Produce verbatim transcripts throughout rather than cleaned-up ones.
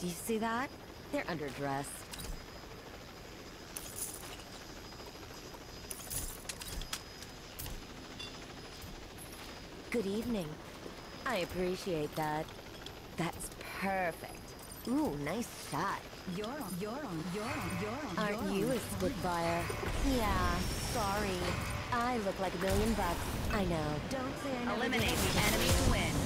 Do you see that? They're underdressed. Good evening. I appreciate that. That's perfect. Ooh, nice shot. You're on, you're on, you're on, you're on. Aren't you're you on a Spitfire? Yeah, sorry. I look like a million bucks. I know. Don't say I never Eliminate did the anything enemy for you. to win.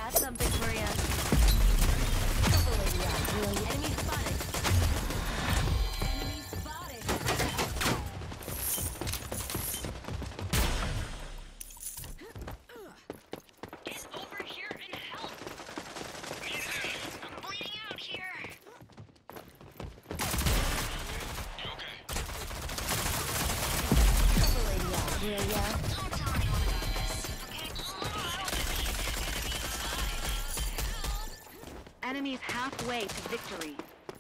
Got something for you. Couple lady out, will you? Enemy spotted. Enemy spotted. Get over here and help! I'm bleeding out here! You okay? Couple lady out, will ya? Don't tell anyone about this, okay? Enemies halfway to victory.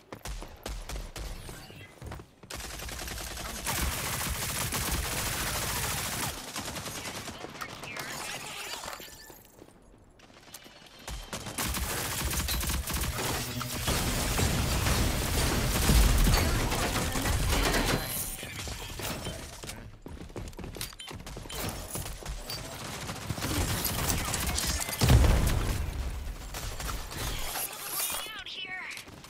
Bleeding out here!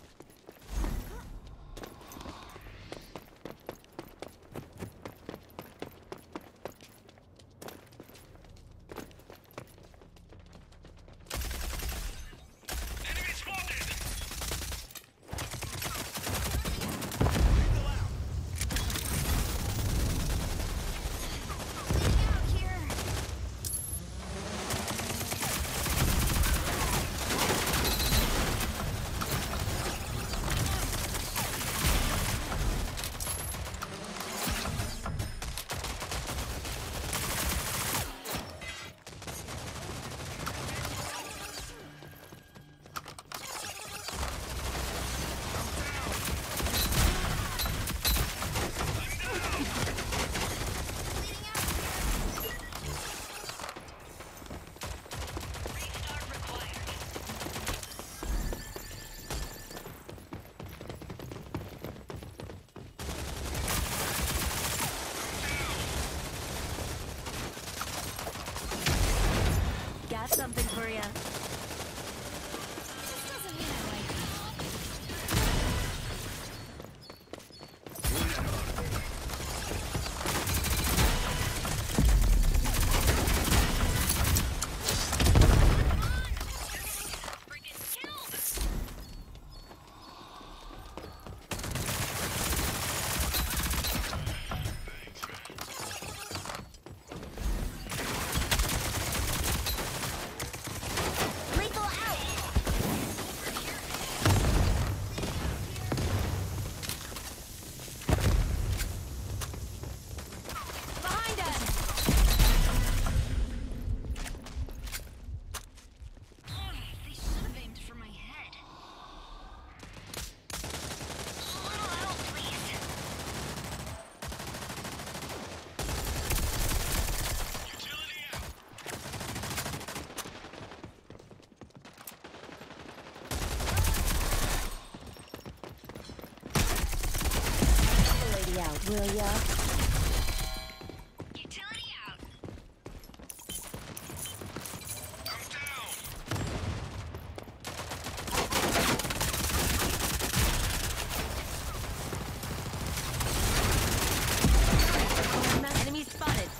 Enemy spotted! Bleeding out here! Restart required. Got something for ya. This doesn't mean I like you. Freaking killed! Lethal out! Behind us! They should have aimed for my head. A little help, please. Utility out. Couple lady out, will ya? Utility out. I'm down. Enemy spotted.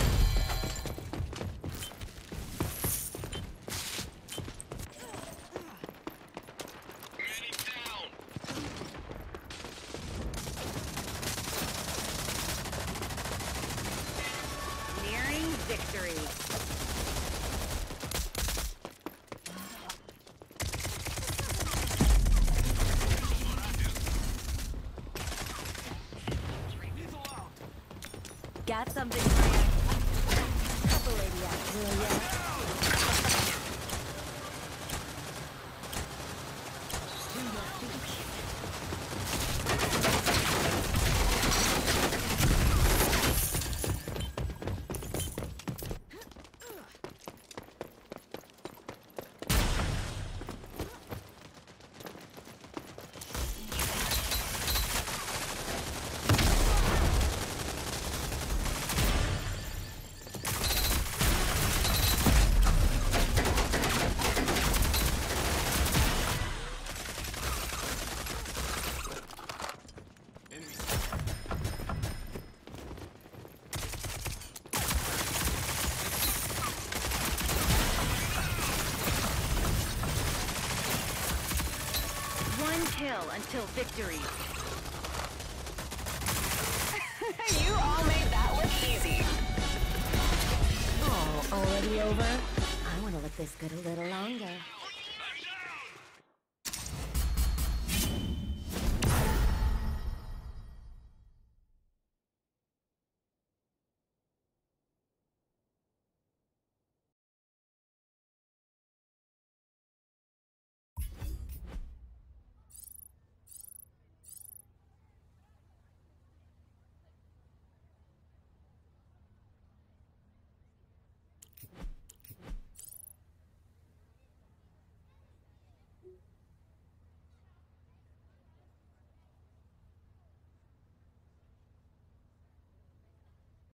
Enemy down. Nearing victory. Got something for ya. Couple lady out, will ya? kill until victory. You all made that look easy. Oh, already over? I want to let this go a little longer.